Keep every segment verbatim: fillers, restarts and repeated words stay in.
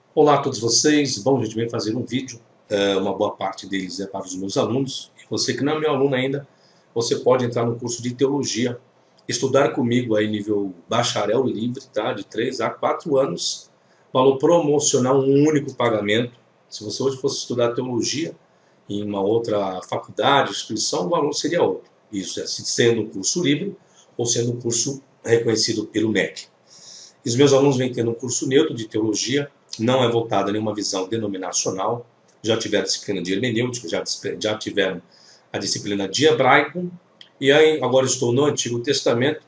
Olá a todos vocês, bom, a gente vem fazer um vídeo, é, uma boa parte deles é para os meus alunos. E você que não é meu aluno ainda, você pode entrar no curso de Teologia, estudar comigo aí nível bacharel livre, tá? De três a quatro anos, valor promocional, um único pagamento. Se você hoje fosse estudar Teologia em uma outra faculdade, instituição, o valor seria outro. Isso é sendo um curso livre ou sendo um curso reconhecido pelo M E C. E os meus alunos vêm tendo um curso neutro de Teologia, não é voltado a nenhuma visão denominacional, já tiveram a disciplina de hermenêutica, já, já tiveram a disciplina de hebraico, e aí agora estou no Antigo Testamento,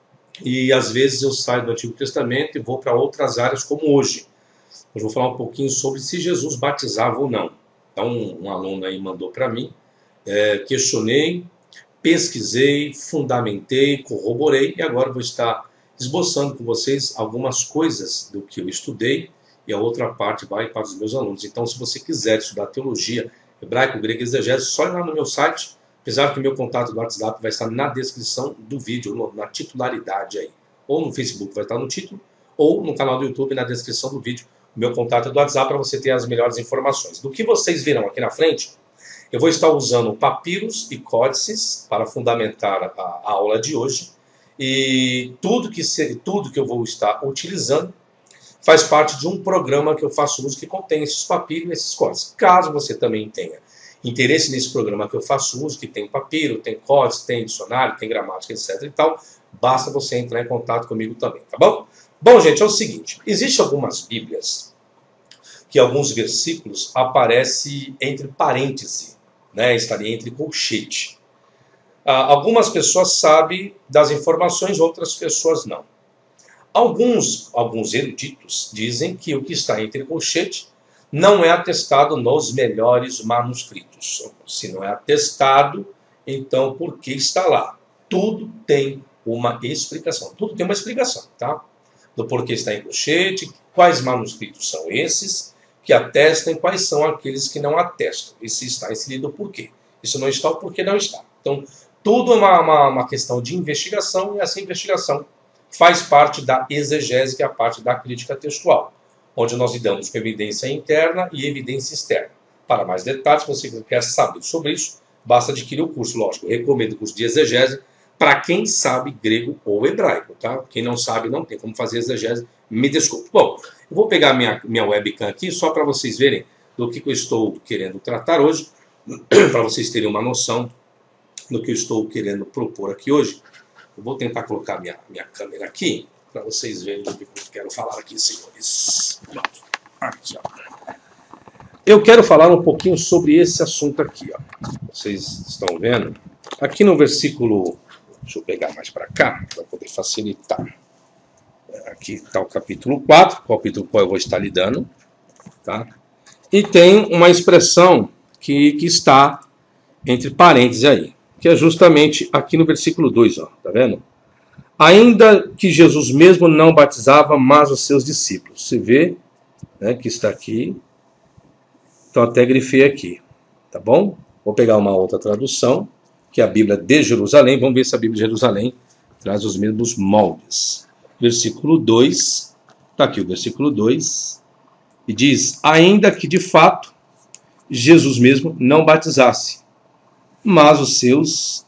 e às vezes eu saio do Antigo Testamento e vou para outras áreas, como hoje. Hoje vou falar um pouquinho sobre se Jesus batizava ou não. Então um, um aluno aí mandou para mim, é, questionei, pesquisei, fundamentei, corroborei, e agora vou estar esboçando com vocês algumas coisas do que eu estudei, e a outra parte vai para os meus alunos. Então, se você quiser estudar teologia, hebraico, grego e exegese, só ir lá no meu site, apesar que meu contato do WhatsApp vai estar na descrição do vídeo, na titularidade aí. Ou no Facebook vai estar no título, ou no canal do YouTube na descrição do vídeo. O meu contato é do WhatsApp para você ter as melhores informações. Do que vocês verão aqui na frente, eu vou estar usando papiros e códices para fundamentar a, a aula de hoje. E tudo que, se, tudo que eu vou estar utilizando faz parte de um programa que eu faço uso que contém esses papiros e esses códices. Caso você também tenha interesse nesse programa que eu faço uso, que tem papiro, tem códice, tem dicionário, tem gramática, etc e tal, basta você entrar em contato comigo também, tá bom? Bom, gente, é o seguinte, existem algumas bíblias que alguns versículos aparecem entre parênteses, né, estaria entre colchete. Ah, algumas pessoas sabem das informações, outras pessoas não. Alguns, alguns eruditos dizem que o que está entre colchete não é atestado nos melhores manuscritos. Se não é atestado, então por que está lá? Tudo tem uma explicação. Tudo tem uma explicação, tá? Do porquê está em colchete, quais manuscritos são esses que atestam e quais são aqueles que não atestam. E se está inserido, por quê? Isso não está, por que não está? Então, tudo é uma, uma, uma questão de investigação, e essa investigação faz parte da exegese, que é a parte da crítica textual, onde nós lidamos com evidência interna e evidência externa. Para mais detalhes, se você quer saber sobre isso, basta adquirir o curso, lógico. Eu recomendo o curso de exegese para quem sabe grego ou hebraico, tá? Quem não sabe, não tem como fazer exegese, me desculpe. Bom, eu vou pegar minha, minha webcam aqui, só para vocês verem do que eu estou querendo tratar hoje, para vocês terem uma noção do que eu estou querendo propor aqui hoje. Eu vou tentar colocar minha, minha câmera aqui, para vocês verem o que eu quero falar aqui, senhores. Aqui, ó. Eu quero falar um pouquinho sobre esse assunto aqui, ó. Vocês estão vendo? Aqui no versículo... Deixa eu pegar mais para cá, para poder facilitar. Aqui está o capítulo quatro, o capítulo qual eu vou estar lidando. Tá? E tem uma expressão que, que está entre parênteses aí, que é justamente aqui no versículo dois, ó, tá vendo? Ainda que Jesus mesmo não batizava, mas os seus discípulos. Você vê, né, que está aqui. Então até grifei aqui, tá bom? Vou pegar uma outra tradução, que é a Bíblia de Jerusalém. Vamos ver se a Bíblia de Jerusalém traz os mesmos moldes. Versículo dois, está aqui o versículo dois, e diz, ainda que de fato Jesus mesmo não batizasse, mas os seus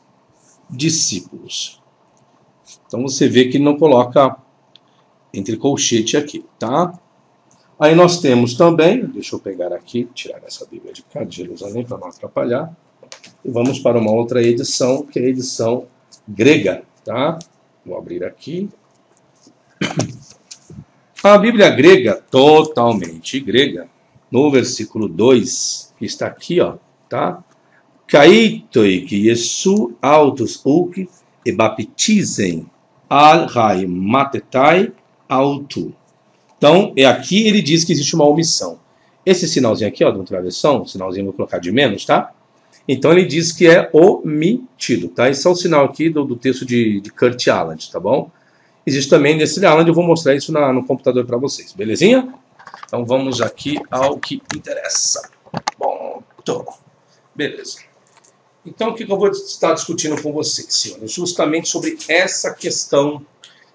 discípulos. Então você vê que ele não coloca entre colchete aqui, tá? Aí nós temos também, deixa eu pegar aqui, tirar essa Bíblia de cá, de Jerusalém, para não atrapalhar, e vamos para uma outra edição, que é a edição grega, tá? Vou abrir aqui. A Bíblia grega, totalmente grega, no versículo dois, que está aqui, ó, tá? Kaitoi que Yesu autos uki e baptizem al rai matetai autu. Então, é aqui ele diz que existe uma omissão. Esse sinalzinho aqui, ó, de uma travessão, sinalzinho vou colocar de menos, tá? Então ele diz que é omitido, tá? Esse é o sinal aqui do, do texto de, de Kurt Aland, tá bom? Existe também nesse Aland, eu vou mostrar isso na, no computador para vocês, belezinha? Então vamos aqui ao que interessa. Bom, tô. Beleza. Então, o que eu vou estar discutindo com vocês, senhores? Justamente sobre essa questão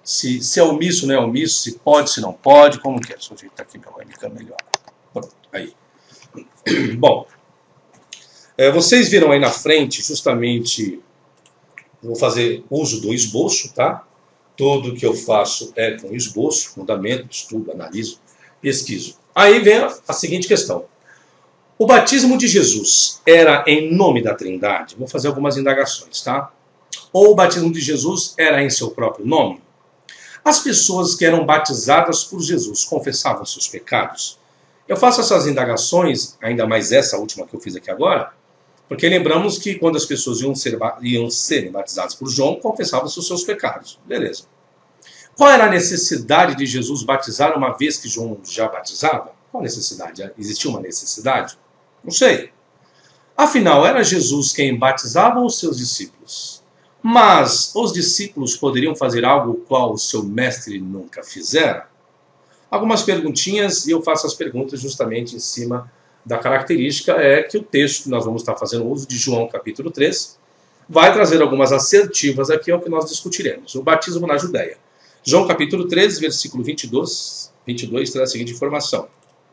Se, se é omisso, não é omisso, se pode, se não pode, como que é? Deixa eu ajeitar aqui meu webcam melhor. Pronto, aí. Bom, é, vocês viram aí na frente, justamente, vou fazer uso do esboço, tá? Tudo que eu faço é com esboço, fundamento, estudo, analiso, pesquiso. Aí vem a, a seguinte questão. O batismo de Jesus era em nome da Trindade? Vou fazer algumas indagações, tá? Ou o batismo de Jesus era em seu próprio nome? As pessoas que eram batizadas por Jesus confessavam seus pecados? Eu faço essas indagações, ainda mais essa última que eu fiz aqui agora, porque lembramos que quando as pessoas iam ser, iam ser batizadas por João, confessavam os seus pecados. Beleza. Qual era a necessidade de Jesus batizar uma vez que João já batizava? Qual a necessidade? Existia uma necessidade? Não sei. Afinal, era Jesus quem batizava os seus discípulos. Mas os discípulos poderiam fazer algo qual o seu mestre nunca fizera? Algumas perguntinhas, e eu faço as perguntas justamente em cima da característica é que o texto que nós vamos estar fazendo uso de João capítulo três vai trazer algumas assertivas aqui ao que nós discutiremos. O batismo na Judéia. João capítulo três, versículo vinte e dois, vinte e dois traz a seguinte informação.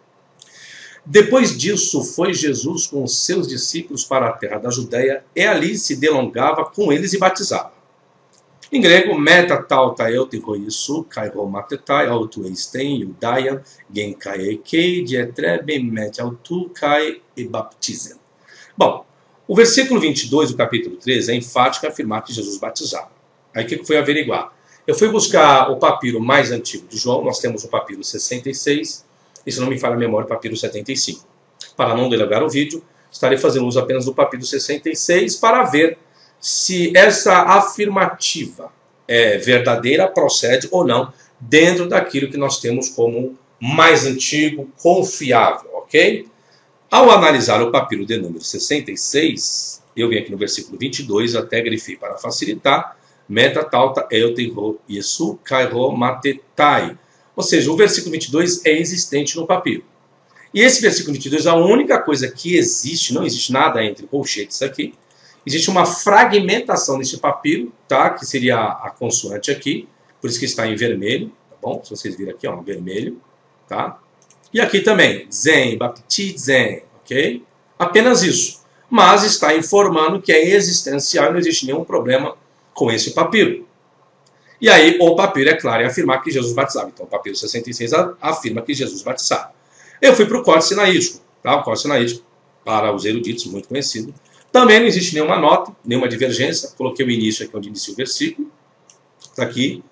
Depois disso foi Jesus com os seus discípulos para a terra da Judéia e ali se delongava com eles e batizava. Em grego, meta tauta eutiroisu, kairomatetai, autueisten, iudaian, genkaekei, dietrebe, met autukai e baptizem. Bom, o versículo vinte e dois do capítulo três é enfático em afirmar que Jesus batizava. Aí o que foi averiguar? Eu fui buscar o papiro mais antigo de João, nós temos o papiro sessenta e seis, e se não me falha a memória, o papiro setenta e cinco. Para não delegar o vídeo, estarei fazendo uso apenas do papiro sessenta e seis para ver se essa afirmativa é verdadeira, procede ou não, dentro daquilo que nós temos como mais antigo, confiável, ok? Ao analisar o papiro de número sessenta e seis, eu venho aqui no versículo vinte e dois, até grifei para facilitar, meta tauta eutero yesu kairo matetai. Ou seja, o versículo vinte e dois é existente no papiro. E esse versículo vinte e dois, a única coisa que existe, não existe nada entre colchetes aqui, existe uma fragmentação nesse papiro, tá? Que seria a consoante aqui, por isso que está em vermelho, tá bom? Se vocês viram aqui, ó, vermelho, tá? E aqui também, zen, baptizen, ok? Apenas isso. Mas está informando que é existencial e não existe nenhum problema com esse papiro. E aí, o papiro, é claro, é afirmar que Jesus batizava. Então, o papiro sessenta e seis afirma que Jesus batizava. Eu fui para o Códice Sinaítico, tá? O Códice Sinaítico, para os eruditos, muito conhecido. Também não existe nenhuma nota, nenhuma divergência. Coloquei o início aqui onde inicia o versículo. Está aqui.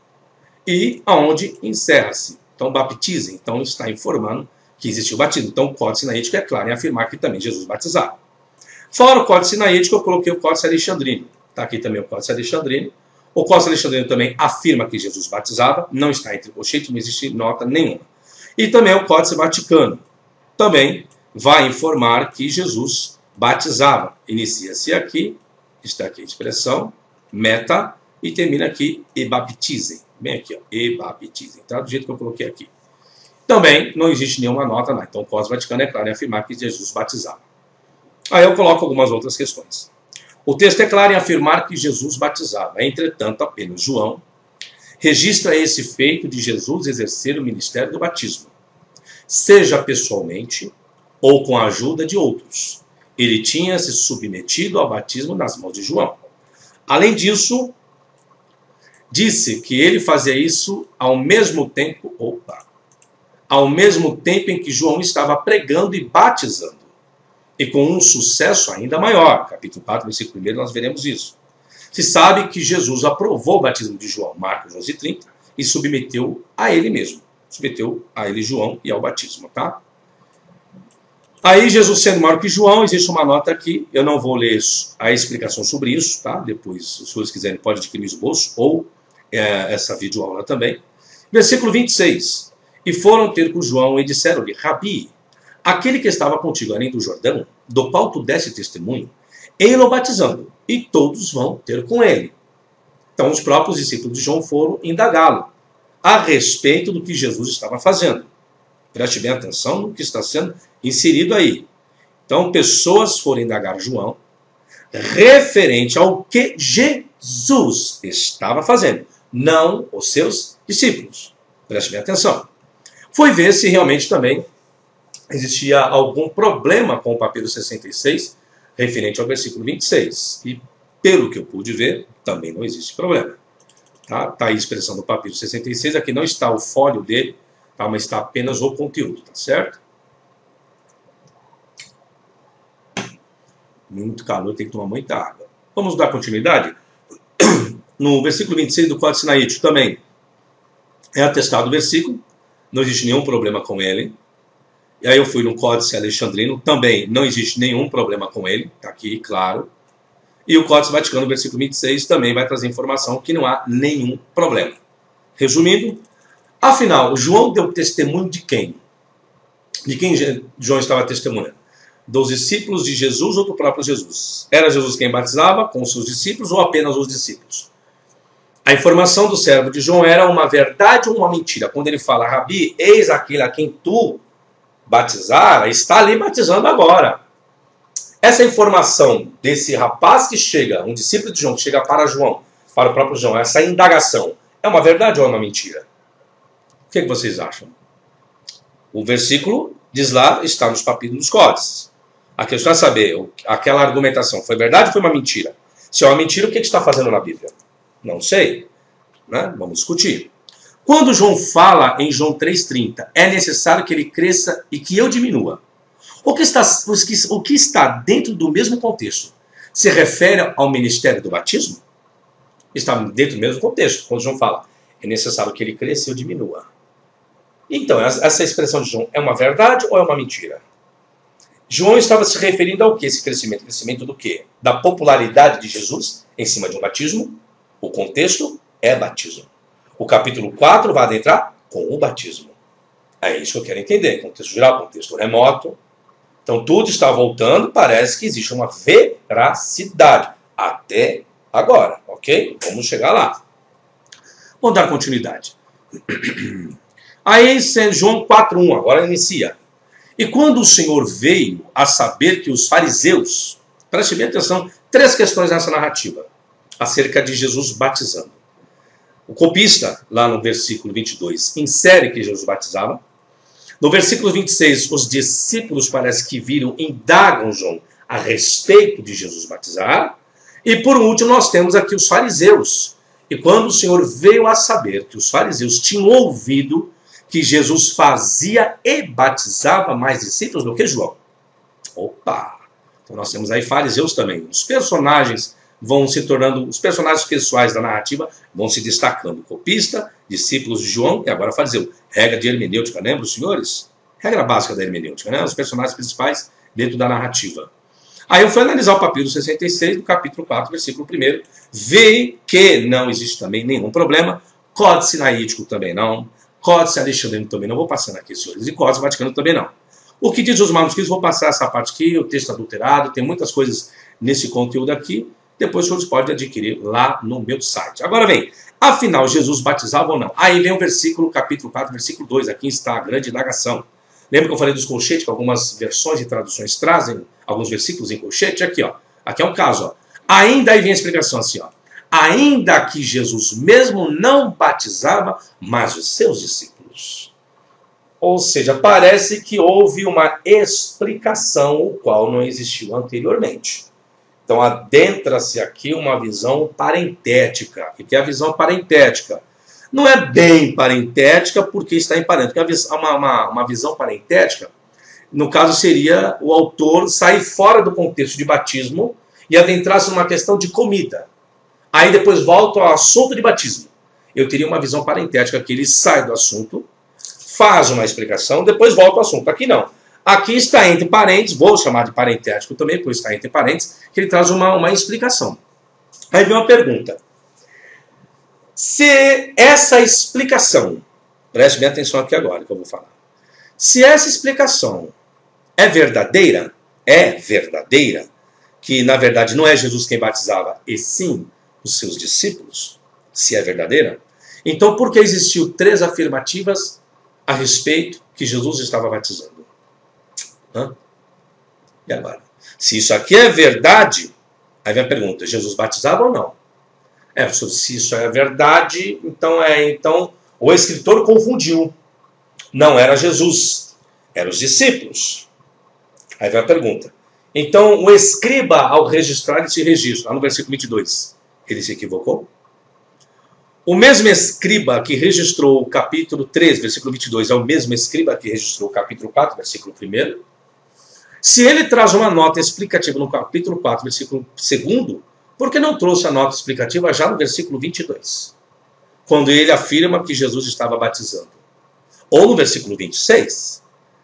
E aonde encerra-se. Então, baptizem. Então, está informando que existiu o batismo. Então, o Códice Sinaítico é claro em afirmar que também Jesus batizava. Fora o Códice Sinaítico, eu coloquei o Códice Alexandrino. Está aqui também o Códice Alexandrino. O Códice Alexandrino também afirma que Jesus batizava. Não está entre colchetes, não existe nota nenhuma. E também o Códice Vaticano. Também vai informar que Jesus batizava. Inicia-se aqui, está aqui a expressão, meta, e termina aqui, e baptizem. Bem aqui, ó, e baptizem. Tá? Do jeito que eu coloquei aqui. Também não existe nenhuma nota, não. Então o Códice Vaticano é claro em afirmar que Jesus batizava. Aí eu coloco algumas outras questões. O texto é claro em afirmar que Jesus batizava. Entretanto, apenas João registra esse feito de Jesus exercer o ministério do batismo, seja pessoalmente ou com a ajuda de outros. Ele tinha se submetido ao batismo nas mãos de João. Além disso, disse que ele fazia isso ao mesmo tempo, opa, ao mesmo tempo em que João estava pregando e batizando. E com um sucesso ainda maior. Capítulo quatro, versículo um, nós veremos isso. Se sabe que Jesus aprovou o batismo de João, Marcos onze, trinta, e submeteu a ele mesmo. Submeteu a ele João e ao batismo, tá? Aí, Jesus sendo maior que João, existe uma nota aqui. Eu não vou ler a explicação sobre isso, tá? Depois, se os senhores quiserem, pode adquirir o esboço ou é, essa videoaula também. Versículo vinte e seis. E foram ter com João e disseram-lhe, Rabi, aquele que estava contigo além do Jordão, do qual tu deste testemunho, ele o batizando, e todos vão ter com ele. Então os próprios discípulos de João foram indagá-lo a respeito do que Jesus estava fazendo. Preste bem atenção no que está sendo inserido aí. Então pessoas foram indagar João referente ao que Jesus estava fazendo. não os seus discípulos. Preste bem atenção. Foi ver se realmente também existia algum problema com o papiro sessenta e seis, referente ao versículo vinte e seis. E, pelo que eu pude ver, também não existe problema. Tá, tá aí a expressão do papiro sessenta e seis, aqui não está o fólio dele, tá, mas está apenas o conteúdo, tá certo? Muito calor, tem que tomar muita água. Vamos dar continuidade? No versículo vinte e seis do Códice Sinaítico também é atestado o versículo, não existe nenhum problema com ele. E aí eu fui no Códice Alexandrino, também não existe nenhum problema com ele, está aqui, claro. E o Códice Vaticano, versículo vinte e seis, também vai trazer informação que não há nenhum problema. Resumindo, afinal, João deu testemunho de quem? De quem João estava testemunhando? Dos discípulos de Jesus ou do próprio Jesus? Era Jesus quem batizava com os seus discípulos ou apenas os discípulos? A informação do servo de João era uma verdade ou uma mentira? Quando ele fala, Rabi, eis aquele a quem tu batizar, está ali batizando agora. Essa informação desse rapaz que chega, um discípulo de João, que chega para João, para o próprio João, essa indagação, é uma verdade ou é uma mentira? O que, é que vocês acham? O versículo diz lá, está nos papiros dos códices. A questão é saber, aquela argumentação foi verdade ou foi uma mentira? Se é uma mentira, o que, é que está fazendo na Bíblia? Não sei. Né? Vamos discutir. Quando João fala em João três trinta, é necessário que ele cresça e que eu diminua. O que, está, o que está dentro do mesmo contexto se refere ao ministério do batismo? Está dentro do mesmo contexto. Quando João fala, é necessário que ele cresça e eu diminua. Então, essa expressão de João é uma verdade ou é uma mentira? João estava se referindo ao que esse crescimento? Crescimento do quê? Da popularidade de Jesus em cima de um batismo? O contexto é batismo. O capítulo quatro vai adentrar com o batismo. É isso que eu quero entender. Contexto geral, contexto remoto. Então tudo está voltando, parece que existe uma veracidade. Até agora, ok? Vamos chegar lá. Vamos dar continuidade. Aí João quatro um, agora inicia. E quando o Senhor veio a saber que os fariseus, preste bem atenção, três questões nessa narrativa, acerca de Jesus batizando. O copista, lá no versículo vinte e dois, insere que Jesus batizava. No versículo vinte e seis, os discípulos parece que viram, indagam João a respeito de Jesus batizar. E por último, nós temos aqui os fariseus. E quando o Senhor veio a saber que os fariseus tinham ouvido que Jesus fazia e batizava mais discípulos do que João. Opa! Então nós temos aí fariseus também. Os personagens vão se tornando, os personagens pessoais da narrativa vão se destacando. Copista, discípulos de João e agora fariseu. Regra de hermenêutica, lembra, os senhores? Regra básica da hermenêutica, né? Os personagens principais dentro da narrativa. Aí eu fui analisar o papiro sessenta e seis do capítulo quatro, versículo um. Vi que não existe também nenhum problema. Códice Sinaítico também não. Códice Alexandrino também não. Vou passando aqui, senhores. E Códice Vaticano também não. O que diz os manuscritos, vou passar essa parte aqui, o texto adulterado, tem muitas coisas nesse conteúdo aqui. Depois os senhores podem adquirir lá no meu site. Agora vem, afinal, Jesus batizava ou não? Aí vem o versículo, capítulo quatro, versículo dois. Aqui está a grande indagação. Lembra que eu falei dos colchetes, que algumas versões e traduções trazem alguns versículos em colchete? Aqui, ó. Aqui é um caso, ó. Ainda aí vem a explicação assim, ó. Ainda que Jesus mesmo não batizava, mas os seus discípulos. Ou seja, parece que houve uma explicação, o qual não existiu anteriormente. Então adentra-se aqui uma visão parentética. O que é a visão parentética? Não é bem parentética porque está em parênteses. Uma, uma, uma visão parentética, no caso seria o autor sair fora do contexto de batismo e adentrar-se numa questão de comida. Aí depois volta ao assunto de batismo. Eu teria uma visão parentética que ele sai do assunto, faz uma explicação, depois volta ao assunto. Aqui não. Aqui está entre parênteses, vou chamar de parentético também, pois está entre parênteses, que ele traz uma, uma explicação. Aí vem uma pergunta. Se essa explicação, preste bem atenção aqui agora que eu vou falar. Se essa explicação é verdadeira, é verdadeira, que na verdade não é Jesus quem batizava, e sim os seus discípulos, se é verdadeira, então por que existiu três afirmativas a respeito que Jesus estava batizando? Hã? E agora? Se isso aqui é verdade, aí vem a pergunta, Jesus batizava ou não? É, se isso é verdade, então é então o escritor confundiu. Não era Jesus, eram os discípulos. Aí vem a pergunta. Então, o escriba, ao registrar esse registro, lá no versículo vinte e dois, ele se equivocou? O mesmo escriba que registrou o capítulo três, versículo vinte e dois, é o mesmo escriba que registrou o capítulo quatro, versículo um? Se ele traz uma nota explicativa no capítulo quatro, versículo dois, por que não trouxe a nota explicativa já no versículo vinte e dois? Quando ele afirma que Jesus estava batizando. Ou no versículo vinte e seis,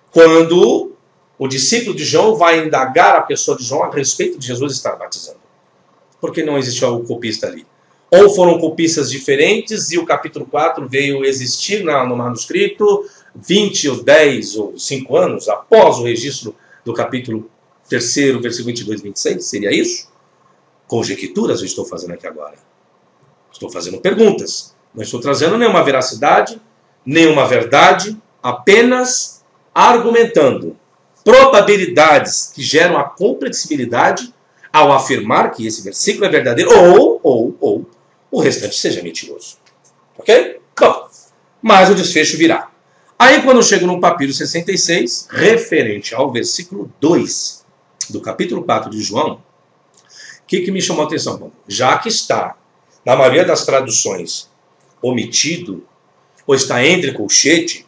quando o discípulo de João vai indagar a pessoa de João a respeito de Jesus estar batizando. Por que não existiu algum copista ali? Ou foram copistas diferentes e o capítulo quatro veio existir no manuscrito vinte ou dez ou cinco anos após o registro do capítulo três, versículo vinte e dois e vinte e seis? Seria isso? Conjecturas eu estou fazendo aqui agora. Estou fazendo perguntas. Não estou trazendo nenhuma veracidade, nenhuma verdade, apenas argumentando probabilidades que geram a complexibilidade ao afirmar que esse versículo é verdadeiro ou, ou, ou, o restante seja mentiroso. Ok? Bom, mas o desfecho virá. Aí quando eu chego no papiro sessenta e seis, referente ao versículo dois do capítulo quatro de João, o que, que me chamou a atenção? Bom, já que está, na maioria das traduções, omitido, ou está entre colchete,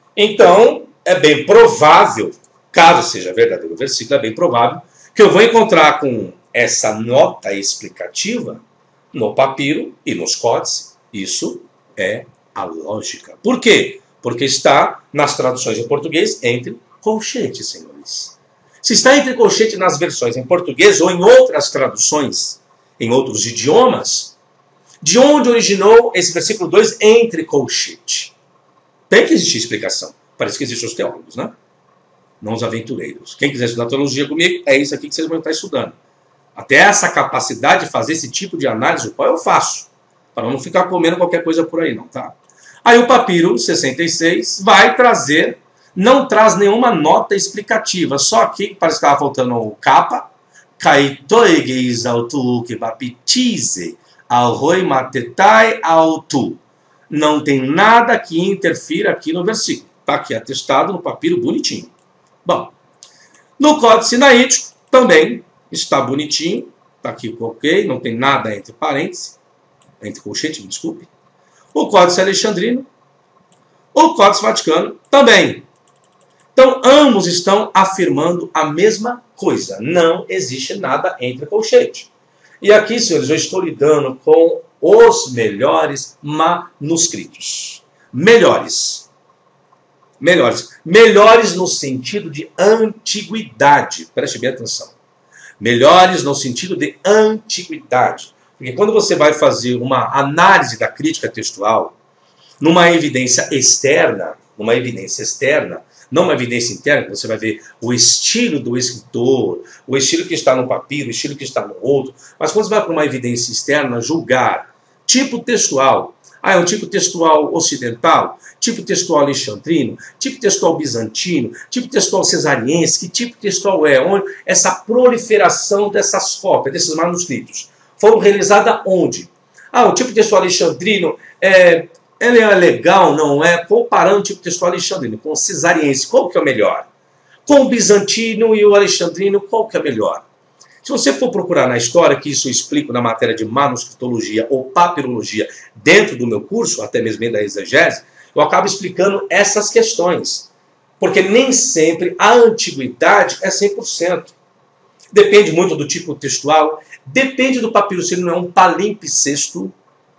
então é bem provável, caso seja verdadeiro o versículo, é bem provável que eu vou encontrar com essa nota explicativa no papiro e nos códices. Isso é a lógica. Por quê? Porque está nas traduções em português entre colchete, senhores. Se está entre colchete nas versões em português ou em outras traduções, em outros idiomas, de onde originou esse versículo dois entre colchete? Tem que existir explicação. Parece que existem os teólogos, né? Não os aventureiros. Quem quiser estudar teologia comigo, é isso aqui que vocês vão estar estudando. Até essa capacidade de fazer esse tipo de análise, o qual eu faço, para não ficar comendo qualquer coisa por aí, não, tá? Aí o papiro sessenta e seis vai trazer, não traz nenhuma nota explicativa, só que parece que estava faltando o capa, kaitoegeis autu que baptize ao roi matetai autu. Não tem nada que interfira aqui no versículo. Está aqui atestado no papiro bonitinho. Bom, no Códice Sinaítico também está bonitinho. Está aqui ok, não tem nada entre parênteses, entre colchete, me desculpe. O Códice Alexandrino, o Códice Vaticano também. Então, ambos estão afirmando a mesma coisa. Não existe nada entre colchete. E aqui, senhores, eu estou lidando com os melhores manuscritos. Melhores. Melhores. Melhores no sentido de antiguidade. Preste bem atenção. Melhores no sentido de antiguidade. Porque quando você vai fazer uma análise da crítica textual, numa evidência externa, numa evidência externa, não uma evidência interna, que você vai ver o estilo do escritor, o estilo que está no papiro, o estilo que está no outro, mas quando você vai para uma evidência externa, julgar tipo textual, ah, é um tipo textual ocidental, tipo textual alexandrino, tipo textual bizantino, tipo textual cesariense, que tipo textual é? Onde essa proliferação dessas cópias, desses manuscritos, foram realizadas onde? Ah, o tipo textual alexandrino, é, ele é legal, não é? Comparando o tipo textual alexandrino com o cesariense, qual que é o melhor? Com o bizantino e o alexandrino, qual que é melhor? Se você for procurar na história, que isso eu explico na matéria de manuscritologia ou papirologia dentro do meu curso, até mesmo da exegese, eu acabo explicando essas questões. Porque nem sempre a antiguidade é cem por cento. Depende muito do tipo textual, depende do papiro, se ele não é um palimpsesto.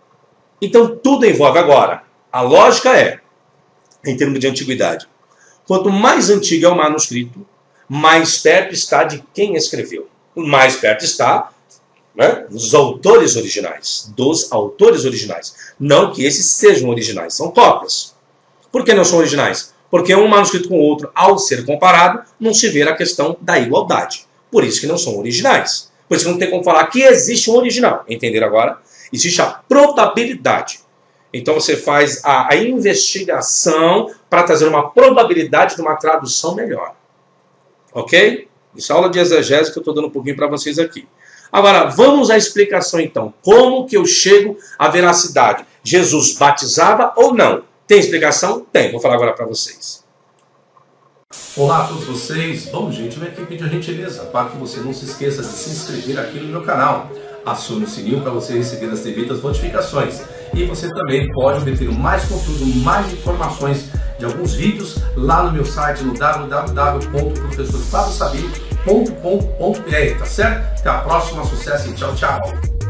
Então tudo envolve agora. A lógica é, em termos de antiguidade, quanto mais antigo é o manuscrito, mais perto está de quem escreveu. Mais perto está, né, dos autores originais, dos autores originais. Não que esses sejam originais, são cópias. Por que não são originais? Porque um manuscrito com o outro, ao ser comparado, não se vê a questão da igualdade. Por isso que não são originais. Por isso que não tem como falar que existe um original. Entenderam agora? Existe a probabilidade. Então você faz a, a investigação para trazer uma probabilidade de uma tradução melhor. Ok? Isso é aula de exegese que eu estou dando um pouquinho para vocês aqui. Agora, vamos à explicação então. Como que eu chego à veracidade? Jesus batizava ou não? Tem explicação? Tem. Vou falar agora para vocês. Olá a todos vocês. Bom, gente, eu venho aqui pedir a gentileza para que você não se esqueça de se inscrever aqui no meu canal. Acione o sininho para você receber as devidas notificações. E você também pode obter mais conteúdo, mais informações de alguns vídeos lá no meu site no w w w ponto professor flávio sabino ponto com ponto b r, tá certo? Até a próxima, sucesso e tchau, tchau!